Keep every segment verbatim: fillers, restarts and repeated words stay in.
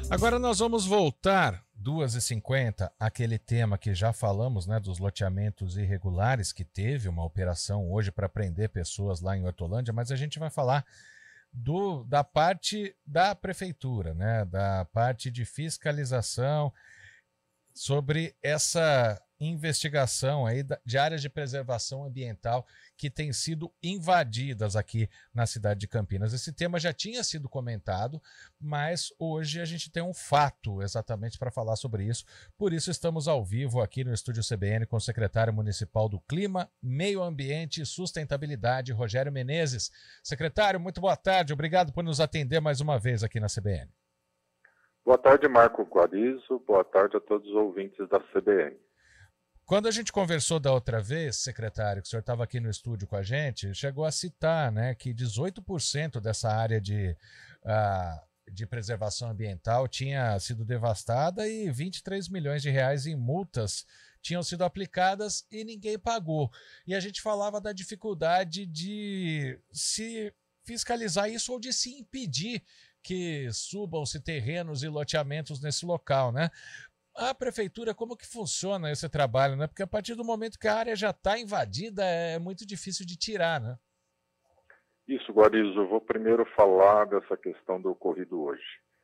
Agora nós vamos voltar, duas e cinquenta, àquele tema que já falamos, né, dos loteamentos irregulares, que teve uma operação hoje para prender pessoas lá em Hortolândia, mas a gente vai falar do, da parte da prefeitura, né, da parte de fiscalização sobre essa investigação aí de áreas de preservação ambiental que têm sido invadidas aqui na cidade de Campinas. Esse tema já tinha sido comentado, mas hoje a gente tem um fato exatamente para falar sobre isso. Por isso estamos ao vivo aqui no Estúdio C B N com o secretário municipal do Clima, Meio Ambiente e Sustentabilidade, Rogério Menezes. Secretário, muito boa tarde. Obrigado por nos atender mais uma vez aqui na C B N. Boa tarde, Marco Guarizo. Boa tarde a todos os ouvintes da C B N. Quando a gente conversou da outra vez, secretário, que o senhor estava aqui no estúdio com a gente, chegou a citar, né, que dezoito por cento dessa área de, uh, de preservação ambiental tinha sido devastada e vinte e três milhões de reais em multas tinham sido aplicadas e ninguém pagou. E a gente falava da dificuldade de se fiscalizar isso ou de se impedir que subam-se terrenos e loteamentos nesse local, né? A prefeitura, como que funciona esse trabalho, né? Porque a partir do momento que a área já está invadida, é muito difícil de tirar, né? Isso, Guarizo. Eu vou primeiro falar dessa questão do ocorrido hoje.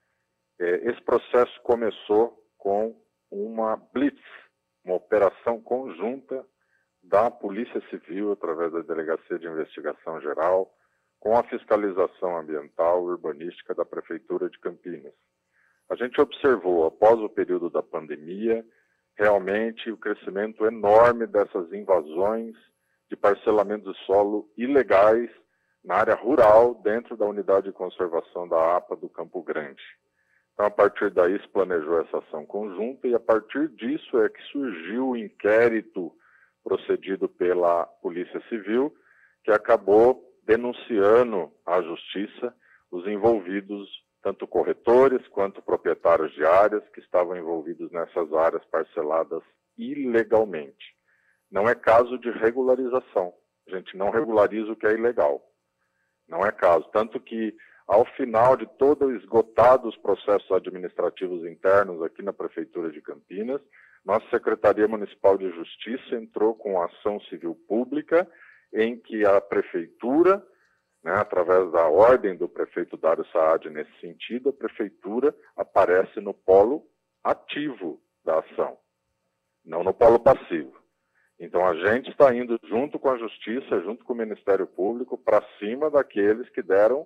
É, esse processo começou com uma blitz, uma operação conjunta da Polícia Civil, através da Delegacia de Investigação Geral, com a fiscalização ambiental e urbanística da Prefeitura de Campinas. A gente observou, após o período da pandemia, realmente o crescimento enorme dessas invasões de parcelamento de solo ilegais na área rural, dentro da unidade de conservação da APA do Campo Grande. Então, a partir daí, se planejou essa ação conjunta e, a partir disso, é que surgiu o inquérito procedido pela Polícia Civil, que acabou denunciando à Justiça os envolvidos, tanto corretores quanto proprietários de áreas que estavam envolvidos nessas áreas parceladas ilegalmente. Não é caso de regularização. A gente não regulariza o que é ilegal. Não é caso. Tanto que, ao final de todo esgotado os processos administrativos internos aqui na Prefeitura de Campinas, nossa Secretaria Municipal de Justiça entrou com ação civil pública em que a Prefeitura, né, através da ordem do prefeito Dário Saad nesse sentido, a Prefeitura aparece no polo ativo da ação, não no polo passivo. Então, a gente está indo junto com a Justiça, junto com o Ministério Público, para cima daqueles que deram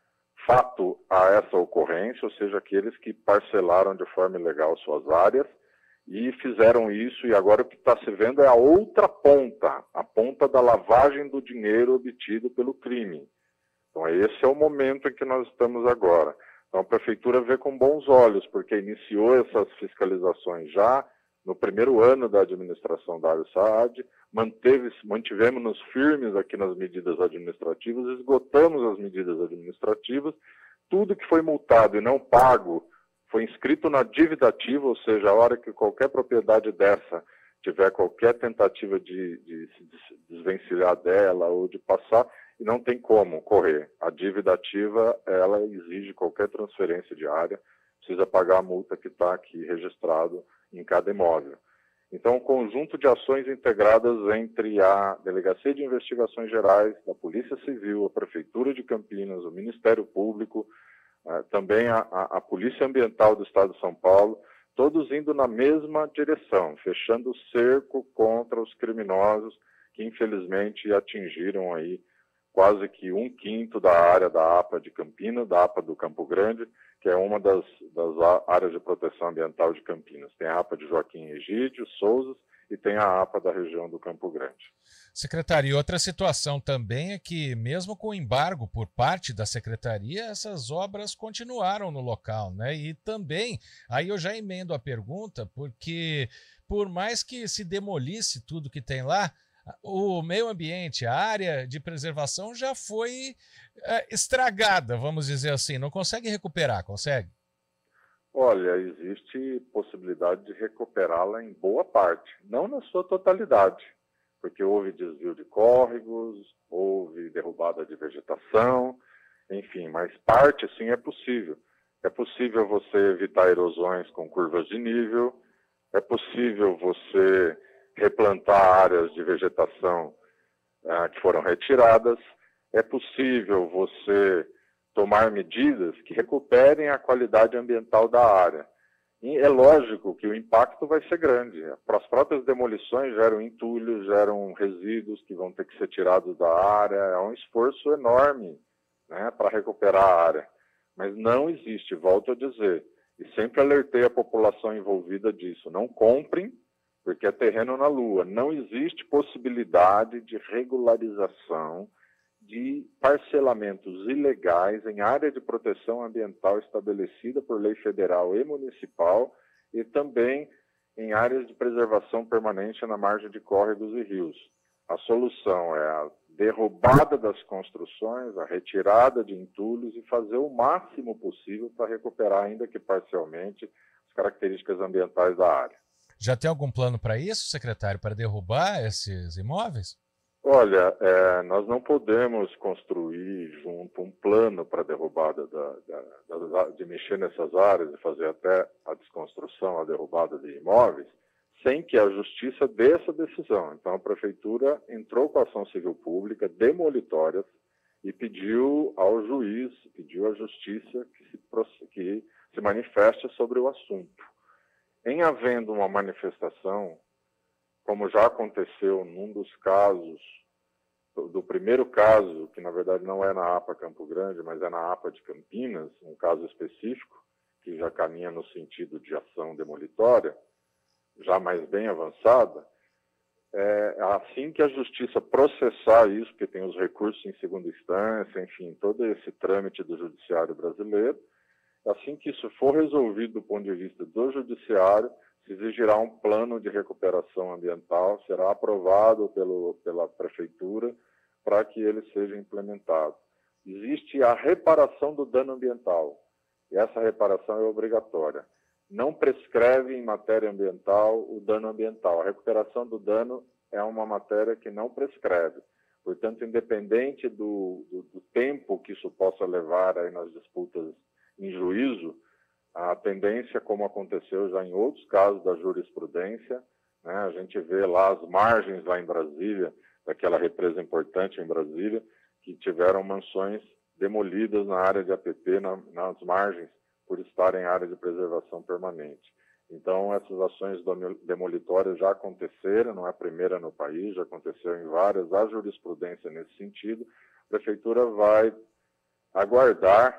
fato a essa ocorrência, ou seja, aqueles que parcelaram de forma ilegal suas áreas e fizeram isso, e agora o que está se vendo é a outra ponta, a ponta da lavagem do dinheiro obtido pelo crime. Então, esse é o momento em que nós estamos agora. Então, a Prefeitura vê com bons olhos, porque iniciou essas fiscalizações já no primeiro ano da administração Dário Saad, manteve, mantivemos-nos firmes aqui nas medidas administrativas, esgotamos as medidas administrativas, tudo que foi multado e não pago foi inscrito na dívida ativa, ou seja, a hora que qualquer propriedade dessa tiver qualquer tentativa de, de se desvencilhar dela ou de passar, e não tem como correr. A dívida ativa, ela exige qualquer transferência de área, precisa pagar a multa que está aqui registrado em cada imóvel. Então, um conjunto de ações integradas entre a Delegacia de Investigações Gerais, da Polícia Civil, a Prefeitura de Campinas, o Ministério Público, Uh, também a, a, a Polícia Ambiental do Estado de São Paulo, todos indo na mesma direção, fechando o cerco contra os criminosos que infelizmente atingiram aí quase que um quinto da área da APA de Campinas, da APA do Campo Grande, que é uma das, das áreas de proteção ambiental de Campinas. Tem a APA de Joaquim Egídio, Souza, e tem a APA da região do Campo Grande. Secretário, e outra situação também é que, mesmo com o embargo por parte da Secretaria, essas obras continuaram no local, né? E também, aí eu já emendo a pergunta, porque por mais que se demolisse tudo que tem lá, o meio ambiente, a área de preservação já foi é, estragada, vamos dizer assim. Não consegue recuperar, consegue? Olha, existe possibilidade de recuperá-la em boa parte, não na sua totalidade, porque houve desvio de córregos, houve derrubada de vegetação, enfim, mas parte sim é possível. é possível você evitar erosões com curvas de nível, é possível você replantar áreas de vegetação ah, que foram retiradas, é possível você tomar medidas que recuperem a qualidade ambiental da área. E é lógico que o impacto vai ser grande. As próprias demolições geram entulhos, geram resíduos que vão ter que ser tirados da área. É um esforço enorme, né, para recuperar a área. Mas não existe, volto a dizer, e sempre alertei a população envolvida disso, não comprem, porque é terreno na lua. Não existe possibilidade de regularização de parcelamentos ilegais em área de proteção ambiental estabelecida por lei federal e municipal e também em áreas de preservação permanente na margem de córregos e rios. A solução é a derrubada das construções, a retirada de entulhos e fazer o máximo possível para recuperar, ainda que parcialmente, as características ambientais da área. Já tem algum plano para isso, secretário, para derrubar esses imóveis? Olha, é, nós não podemos construir junto um plano para a derrubada da, da, da, de mexer nessas áreas e fazer até a desconstrução, a derrubada de imóveis, sem que a justiça dê essa decisão. Então, a prefeitura entrou com a ação civil pública demolitória e pediu ao juiz, pediu à justiça que se, que se manifeste sobre o assunto. Em havendo uma manifestação, como já aconteceu num dos casos, do, do primeiro caso, que na verdade não é na APA Campo Grande, mas é na APA de Campinas, um caso específico, que já caminha no sentido de ação demolitória, já mais bem avançada, é assim que a justiça processar isso, porque tem os recursos em segunda instância, enfim, todo esse trâmite do judiciário brasileiro, assim que isso for resolvido do ponto de vista do judiciário, se exigirá um plano de recuperação ambiental, será aprovado pelo, pela prefeitura para que ele seja implementado. Existe a reparação do dano ambiental, e essa reparação é obrigatória. Não prescreve em matéria ambiental o dano ambiental. A recuperação do dano é uma matéria que não prescreve. Portanto, independente do, do, do tempo que isso possa levar aí nas disputas em juízo, a tendência, como aconteceu já em outros casos da jurisprudência, né, a gente vê lá as margens lá em Brasília, daquela represa importante em Brasília, que tiveram mansões demolidas na área de A P P, na, nas margens, por estarem em área de preservação permanente. Então, essas ações demolitórias já aconteceram, não é a primeira no país, já aconteceu em várias, há jurisprudência nesse sentido. A prefeitura vai aguardar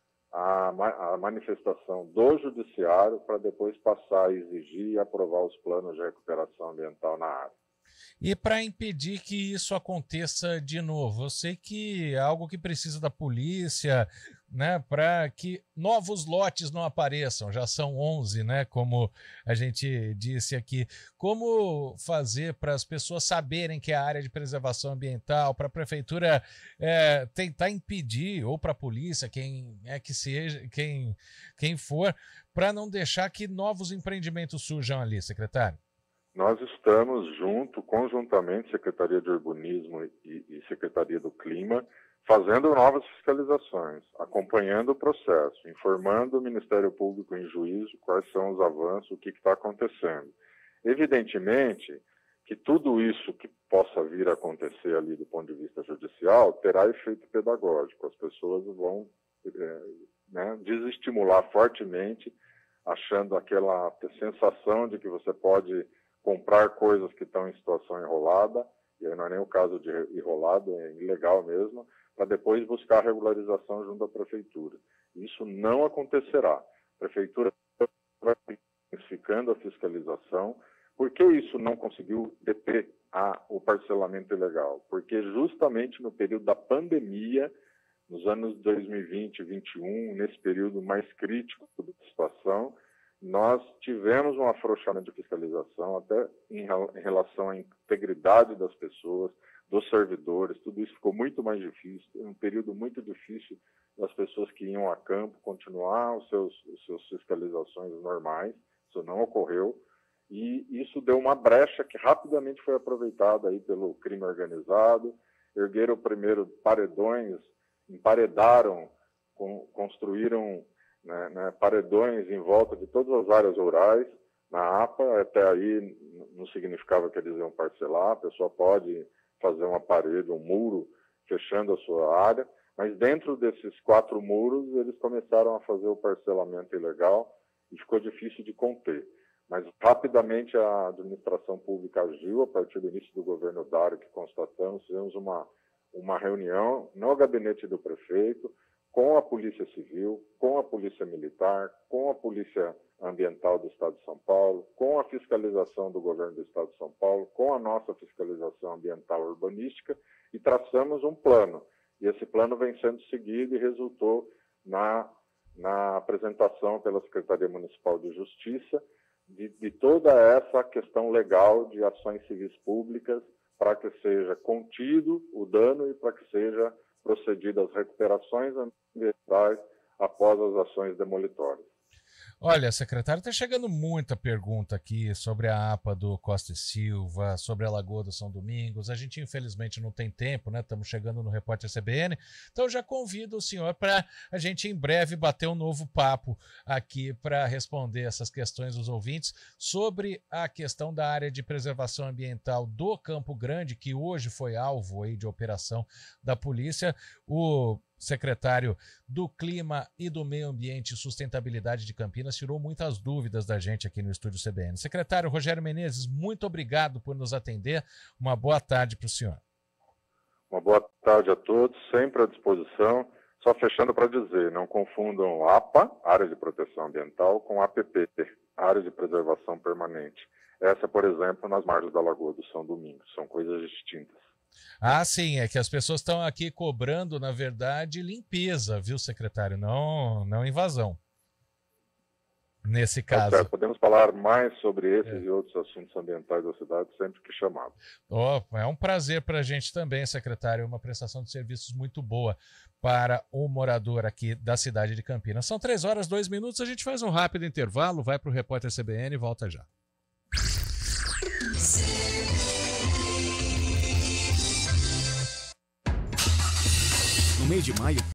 a, a manifestação do judiciário para depois passar a exigir e aprovar os planos de recuperação ambiental na área. E para impedir que isso aconteça de novo, eu sei que é algo que precisa da polícia, né, para que novos lotes não apareçam, já são onze, né, como a gente disse aqui. Como fazer para as pessoas saberem que é a área de preservação ambiental, para a prefeitura é, tentar impedir, ou para a polícia, quem é que seja, quem, quem for, para não deixar que novos empreendimentos surjam ali, secretário? Nós estamos junto, conjuntamente, Secretaria de Urbanismo e, e Secretaria do Clima, fazendo novas fiscalizações, acompanhando o processo, informando o Ministério Público em juízo quais são os avanços, o que está acontecendo. Evidentemente que tudo isso que possa vir a acontecer ali do ponto de vista judicial terá efeito pedagógico. As pessoas vão é, né, desestimular fortemente, achando aquela sensação de que você pode comprar coisas que estão em situação enrolada, e aí não é nem o caso de enrolado, é ilegal mesmo, para depois buscar regularização junto à prefeitura. Isso não acontecerá. A prefeitura vai intensificando a fiscalização. Por que isso não conseguiu deter a, o parcelamento ilegal? Porque justamente no período da pandemia, nos anos dois mil e vinte e vinte e um, nesse período mais crítico da situação, nós tivemos um afrouxamento de fiscalização, até em, em relação à integridade das pessoas, dos servidores, tudo isso ficou muito mais difícil, um período muito difícil das pessoas que iam a campo continuar os seus, os seus fiscalizações normais, isso não ocorreu, e isso deu uma brecha que rapidamente foi aproveitada aí pelo crime organizado, ergueram primeiro paredões, emparedaram, com, construíram né, né, paredões em volta de todas as áreas rurais. Na A P A, até aí não significava que eles iam parcelar, a pessoa pode fazer uma parede, um muro, fechando a sua área, mas dentro desses quatro muros eles começaram a fazer o parcelamento ilegal e ficou difícil de conter. Mas rapidamente a administração pública agiu, a partir do início do governo Dário, que constatamos, fizemos uma, uma reunião no gabinete do prefeito, com a Polícia Civil, com a Polícia Militar, com a Polícia Ambiental do Estado de São Paulo, com a fiscalização do governo do Estado de São Paulo, com a nossa fiscalização ambiental urbanística, e traçamos um plano. E esse plano vem sendo seguido e resultou na, na apresentação pela Secretaria Municipal de Justiça de, de toda essa questão legal de ações civis públicas para que seja contido o dano e para que seja procedidas as recuperações ambientais após as ações demolitórias. Olha, secretário, está chegando muita pergunta aqui sobre a A P A do Costa e Silva, sobre a Lagoa do São Domingos. A gente, infelizmente, não tem tempo, né? Estamos chegando no Repórter C B N. Então, já convido o senhor para a gente, em breve, bater um novo papo aqui para responder essas questões dos ouvintes sobre a questão da área de preservação ambiental do Campo Grande, que hoje foi alvo aí de operação da polícia. O secretário do Clima e do Meio Ambiente e Sustentabilidade de Campinas tirou muitas dúvidas da gente aqui no Estúdio C B N. Secretário Rogério Menezes, muito obrigado por nos atender. Uma boa tarde para o senhor. Uma boa tarde a todos, sempre à disposição. Só fechando para dizer, não confundam A P A, Área de Proteção Ambiental, com A P P, Área de Preservação Permanente. Essa, por exemplo, nas margens da Lagoa do São Domingos. São coisas distintas. Ah, sim, é que as pessoas estão aqui cobrando, na verdade, limpeza, viu, secretário? Não, não invasão. Nesse caso. É, podemos falar mais sobre esses é. e outros assuntos ambientais da cidade sempre que chamado. Oh, é um prazer para a gente também, secretário. Uma prestação de serviços muito boa para o morador aqui da cidade de Campinas. São três horas, dois minutos. A gente faz um rápido intervalo, vai para o Repórter C B N e volta já. No mês de maio,